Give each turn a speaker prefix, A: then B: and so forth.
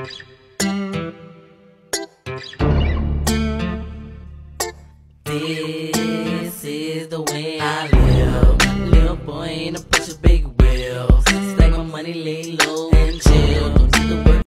A: This is the way I live. Little boy in a bunch of big wheels. Stack my money, lay low.